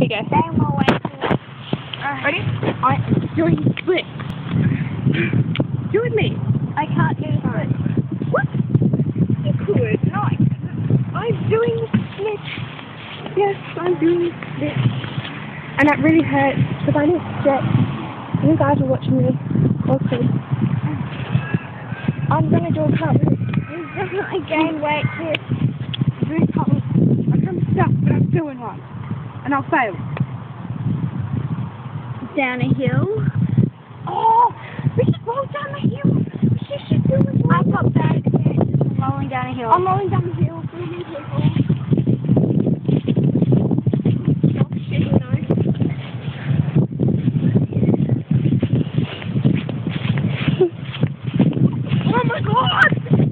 you go. Bang my way to it. Ready? I'm doing split. Do with me. I can't do the split. What? You could. No, I couldn't. I'm doing the split. Yes, I'm doing the split. And that really hurts because I didn't stretch. You guys are watching me. Also, I'm going to do a cartwheel. You definitely gained weight here. Doing cartwheel. I'm stuck, but I'm doing one. And I'll fail. Down a hill. Oh, we should roll down the hill. We should do it. I've got bad experiences from rolling down a hill. I'm rolling down the hill. Filming people. Oh shit, no. Oh my god!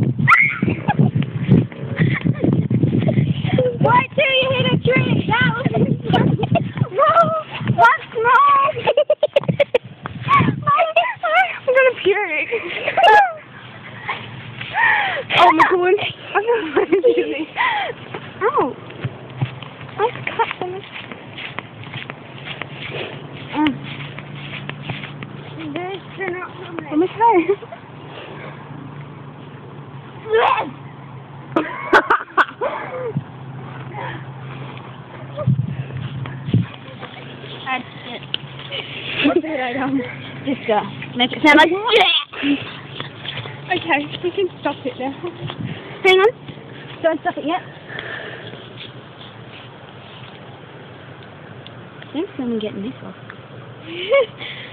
Wait till you hit a tree. That was roll once more. I'm gonna puke. Oh my god. I'm gonna fucking do this. Ow. I've cut them. They're not coming. I'm okay. That's it. What did I do? Just make it sound like. Okay, we can stop it now. Hang on. Don't stop it yet. Thanks for getting this off.